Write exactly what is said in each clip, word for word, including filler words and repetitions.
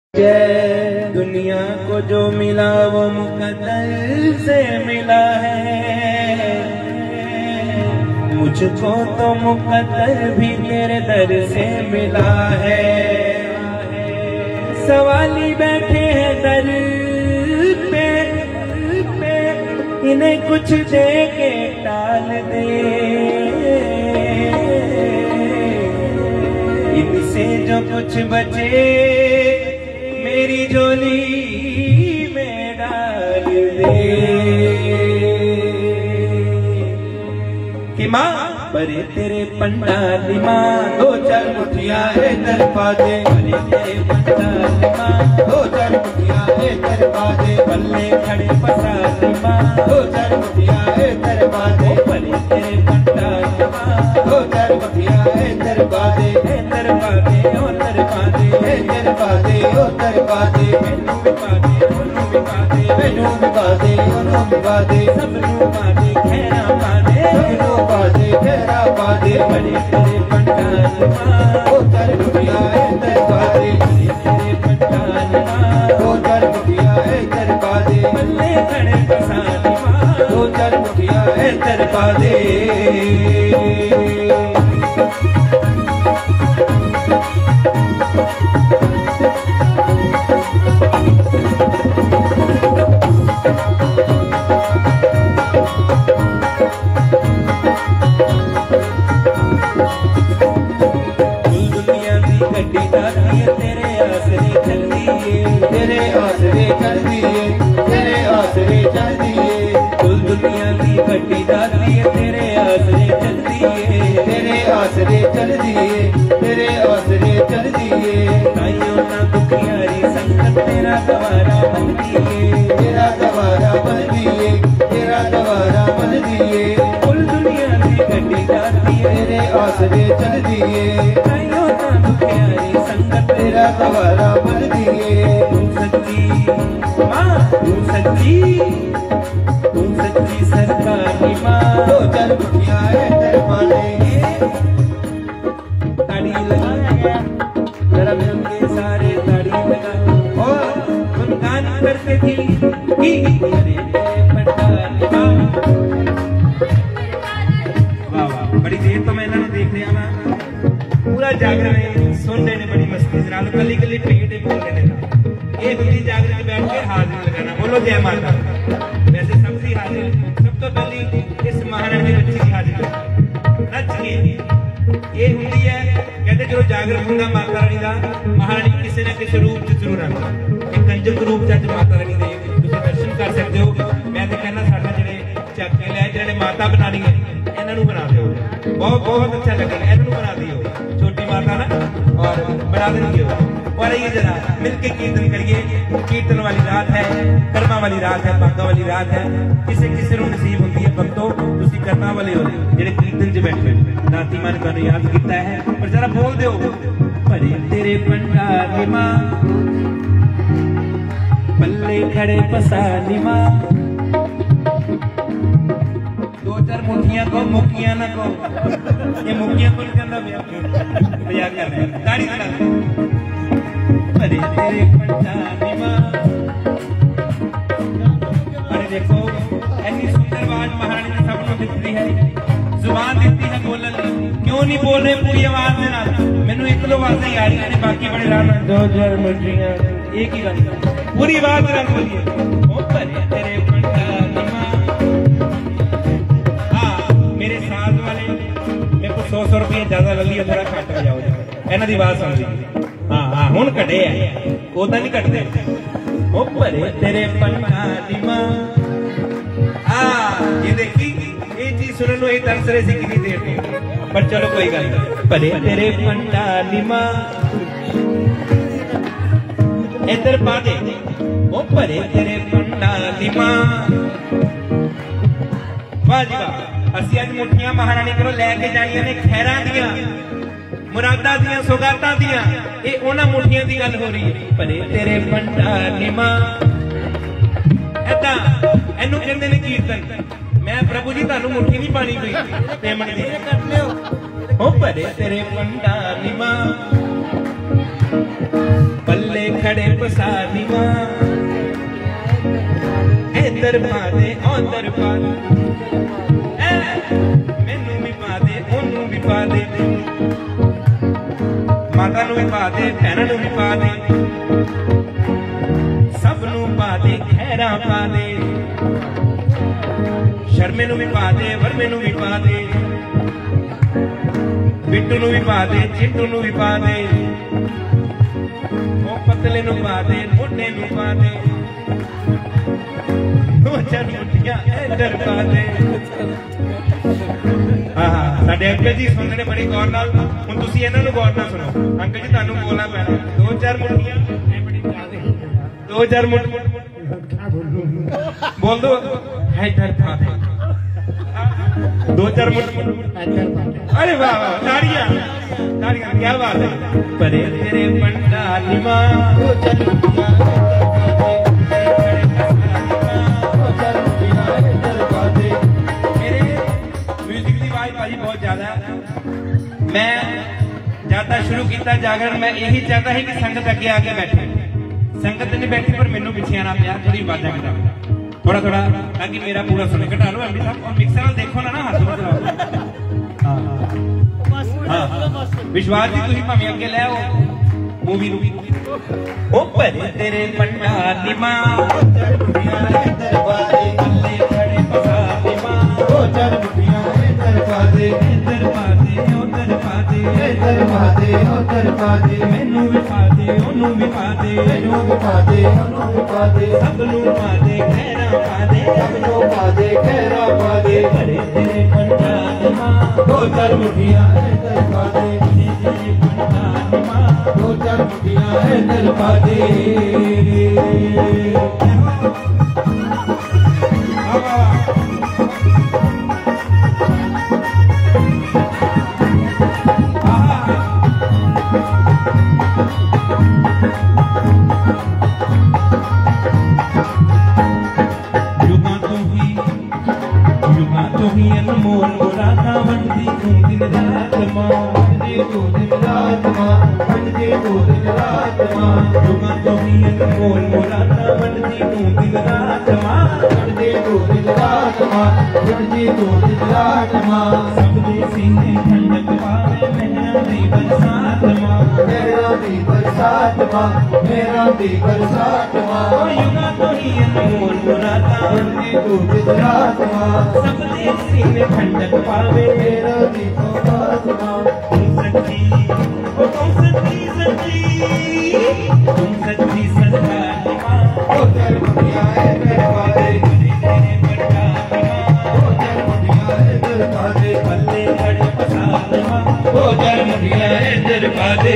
जय दुनिया को जो मिला वो मुकद्दर से मिला है, मुझको तो मुकद्दर भी तेरे दर से मिला है। सवाली बैठे हैं दर पे, पे इन्हें कुछ दे के टाल दे, इनसे जो कुछ बचे मेरी झोली में डाल दे। कि माँ बड़े तेरे पंडाल माँ दो चार मुठिया है दर पा दे, बड़े तेरे पंडाल माँ दो चार मुठिया है दर पा दे, पल्ले खड़े पसार माँ दो चार मुठिया है दर पा दे, बड़े तेरे पंडाल माँ दो चार मुठिया है दर पा दे, दर पा दे ओ दर पा दे, दर पा दे ओ दर पा दे, मैनू भी पा दे ओनू भी पा दे, मैनू भी पा दे ओनू भी पा दे, सबनू पा दे खैरा पा दे, सबनू पा दे खैरा पा दे। बड़े तेरे पंडाल माँ दो चार मुठिया है दर पा दे, बड़े तेरे पंडाल माँ दो चार मुठिया है दर पा दे, पल्ले खड़े पसार माँ दो चार मुठिया है दर पा दे। तेरे आसरे चल दिए, तेरे आसरे चल दिए, तेरे आसरे चल दिए, कुल दुनिया की गड्डी दाती है तेरे आसरे चल दिए, तेरे आसरे चल दिए, तेरे आसरे चल दिए। ताइयों ना दुखियारी संकट तेरा गवारा बन दिए, तेरा गवारा बन दिए, तेरा गवारा बन दिए, कुल दुनिया की गड्डी दाती है तेरे आसरे चल दिए, ताइयों ना दुखियारी संकट तेरा गवारा बन दिए। तू सच्ची माँ तू सच्ची, तू सच्ची सरकारी माँ दो चार मुठिया है दर पा दे। ताड़ी लगा जरा मिलके सारे ताड़ी लगा और गुनगान करते थी कि अरे पंडाल माँ। वाह वाह, बड़ी देर तो मैं इन्होंने देख लिया ना, पूरा जागरण सुन रहे ने बड़ी मस्ती से, नाल गली गली पेट बोल रहे ने। ये होती जागरण बैठ के हाजिर लगाना, बोलो जय माता। वैसे सबसे हाजिर, सब तो पहली इस महारानी की बच्ची की हाजिर नच के ये होती है। कहते जो जागरण होगा माता रानी का, महारानी किसी न किसी रूप च जरूर आना। एक कंजक रूप च माता रानी दे तुसीं दर्शन कर सकते हो। मैं तो कहना साडा जिहड़े चाके लै जिहड़े माता बनानी है इन्हां नूं बना दिओ, बहुत बहुत अच्छा लगेगा। इन्हां नूं बना दिओ छोटी माता ना, और बना देंगे। और ये जरा मिलके कीर्तन करिए। कीर्तन वाली रात है, कर्मा वाली रात है, भागा वाली रात है। किसी किसी को नसीब होती है भक्तों, तुसी कर्मा वाले हो जेडे कीर्तन च बैठे। दाती मां ने तुहानू याद किया है, पर जरा बोल दो भरे तेरे पंडाल मां पल्ले खड़े पसाली मां। दो चार मुठियां को मुखियां ना को, ये मुखियां को नहीं कहता मजाक कर रहे हैं। ताड़ी लगा अरे तेरे पंडाल मां। अरे देखो ऐसी सुंदर आवाज महारानी ने सबको दिखती है, जुबान देती है बोलने, क्यों नहीं बोल रहे पूरी आवाज में ना। मैनू एक दो आवाजें ही आ रही है, बाकी बड़े राम दो चार मुठियां एक ही गल, पूरी आवाज में बोलिए ओ भरे तेरे पंडाल मां। हाँ मेरे साथ वाले मेरे को सौ सौ रुपये ज्यादा लग लिया, थोड़ा घट हो जाओ इन्हों की आवाज सुन ली। हाँ हाँ हुण कटे है, ओदा नहीं कटते। ओ भरे तेरे पंडाल मां। हाँ ये देखी ये चीज सुनने को ये तरस रहे थे कितनी देर में, पर चलो कोई गल नहीं। भरे तेरे पंडाल मां इधर पा दे, ओ भरे तेरे पंडाल मां। वाह जी वाह, असीं अज मुठियां महारानी करो लैके जानियां ने खैरां दियां, मुरादा दियां, सौगातां दियां। ये उन्हां मुठियां दी गल हो रही है। भरे तेरे पंडाल मां ऐदां इहनूं कहंदे ने कीर्तन। मैं प्रभु जी तुहानूं मुट्ठी नहीं पानी पई पेमेंट दी, ओ भरे तेरे पंडाल मां। पल्ले खड़े पसादी मां इधर पा दे उधर पा दे मैनू भी पा दे ओनू भी पा दे माता नू भी पा दे भैणां नू भी पा दे सब नू पा दे खैरा पा दे शर्मे नू भी पा दे वर्मे नू भी पा दे बिट्टू नू भी पा दे चिट्टू नू भी पा दे ओ पतले नू पा दे मोटे नू पा दे दो चार मुठियां इधर पा दे हाँ हाँ साडे अंकल जी सुन रहे बड़ी गौर नाल हुण तुसीं इन्हां नू गौर नाल सुनो अंकल जी तुहानू बोलना पैना दो चार मुठियां दो चार मुठियां बोल दो इधर पा दे दो चार मुठियां अरे वाह वाह ताड़ियां ताड़ियां क्या बात है परे तेरे पंडाल मां दो चार मुठियां बहुत ज्यादा मैं ज्यादा शुरू किया जागरण मैं यही चाहता है कि संगत अगे आके बैठे संगत नहीं बैठी पर मैनू पिछे आना पिया थोड़ी आवाजा घटा थोड़ा थोड़ा ताकि मेरा पूरा सुने घटा लो एमडी साहब और मिक्सर वाल देखो ना ना हाथ हाँ विश्वास जी तुम भावे अगे ले आओ मूवी मूवी ओ परे तेरे पंडाल मां मैनू भी पा दे ओनू भी पा दे मैनू भी पा दे ओनू भी पा दे सब नू पा दे खैरा पा दे सब नू पा दे खैरा पा दे बड़े तेरे पंडाल मां दो चार मुठियां इधर पा दे तेरे पंडाल मां दो चार मुठियां इधर पा दे अनमोल मुरादा वंदी तू दिन रात मां वंदी तू दिन रात मां वंदी तू दिन रात मां जुगा तो ही अनमोल मुरादा वंदी तू दिन रात मां वंदी तू दिन रात मां वंदी तू दिन रात मां सब दे सीने ठंडक पावे मेरा दी बरसात मां मेरा दी बरसात मां मेरा दी बरसात मां जुगा तो ही अनमोल मुरादा वंदी तू दिन रात मां सब दे सीने ठंडक पावे मेरा दी बरसात मां तुम सच्ची ओ तुम सच्ची सच्ची तुम सच्ची सच्ची मां ओ तेरे मुठियां इधर पा दे तेरे पंडाल मां ओ तेरे मुठियां इधर पा दे पल्ले खड़े पसाद मां ओ तेरे मुठियां इधर पा दे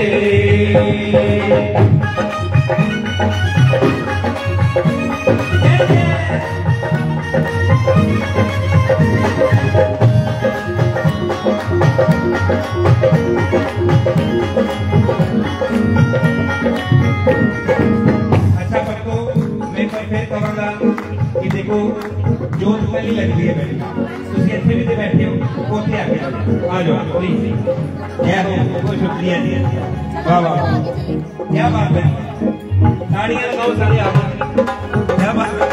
अच्छा बच्चों मैं फिर कहूँगा कि देखो जोत पहली लगती है मेरी तुम इतने भी बैठे हो उसे आ गया आ जाओ प्लीज बहुत शुक्रिया जी वाह वाह क्या बात है ताड़ियां लगाओ सारे आ जाओ क्या बात है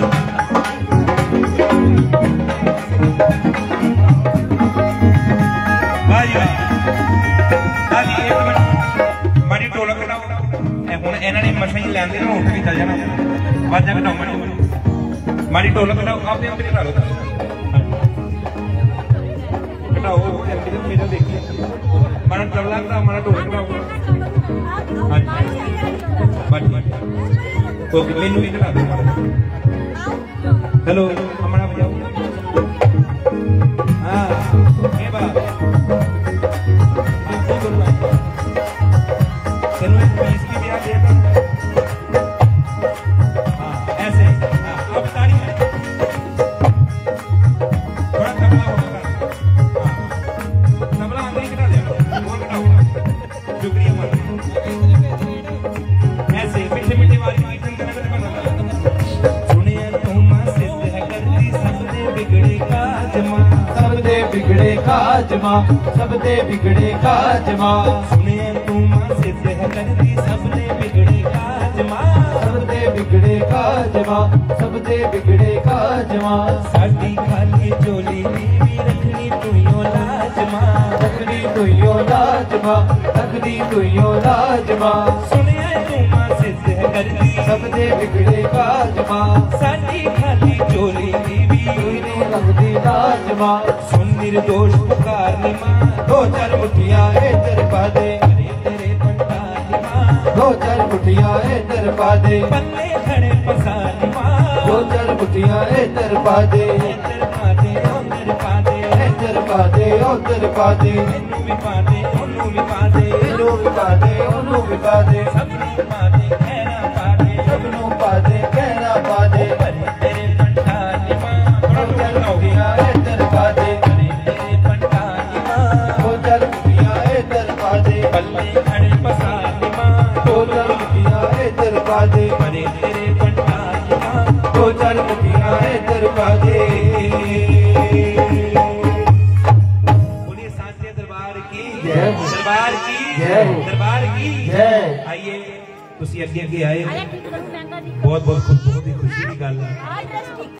माड़ी ढोलक घटाओ हूँ इन्होंने मसा ही लैंदे ना उठ भी चल जाना वाजा घटाओ माड़ी माड़ी ढोलक घटाओ आपने अपनी घटा लो घटाओ मेरा देखिए माड़ा तबला घटाओ माड़ा ढोलक घटाओ ओके मैनू भी घटा दो हेलो हमारा बजाओ हाँ ये बात ऐसे अब ताड़ी थोड़ा तबला होगा तबला आगे घटा दे शुक्रिया ऐसे मीठे मीठे वाली कीर्तन करना सुने तुम सिद्ध है करती सबने बिगड़े काज मां सबने बिगड़े काज मां सबने बिगड़े काज मां सुने तुम सिद्ध है सबने बिगड़े काज मां सबने बिगड़े काज मां सबने बिगड़े काज मां साडी खाली झोली दी भी रखनी तुइयो लाज मां रखनी तुइयो लाज मां रखनी तुइयो लाज मां सुनिया तू मां सिद्ध करदी सबने बिगड़े काज मां साडी खाली झोली दी भी तुइने रखदी लाज मां सुन निर्दोष पुकारनी मां दो चार मुठियां इधर पा दे अरे तेरे पंडाली मां दो चार मुठियां इधर पा दे पल्ले खड़े पसानी मां दो चार मुठियां इधर पा दे इधर पा दे उधर पा दे इधर पा दे उधर पा दे इन्नू भी पा दे उन्नू भी पा दे इनू भी पा दे उनू भी पा दे सबनू पा दे कहना पा दे सबनू पा दे कहना पा दे अरे तेरे पंडाली मां दो चार मुठियां इधर पा दे अरे तेरे पंडाली मां दो चार मुठियां इधर पा दे पल्ले खड़े पसानी मां दो चार मुठियां इधर पा दे अरे तेरे पंडाली मां दो चार मुठियां इधर पा दे बोलिए सांचे दरबार की जय हो। दरबार की जय हो। दरबार की जय आइए ਤੁਸੀਂ ਅੱਗੇ ਅੱਗੇ ਆਏ ਆਇਆ ਠੀਕ ਕਰੋ ਮੈਂ ਕਾ ਜੀ ਬਹੁਤ ਬਹੁਤ ਖੁਸ਼ ਬਹੁਤ ਹੀ ਖੁਸ਼ੀ ਦੀ ਗੱਲ ਹੈ ਆਹ ਡਰੈਸ ਠੀਕ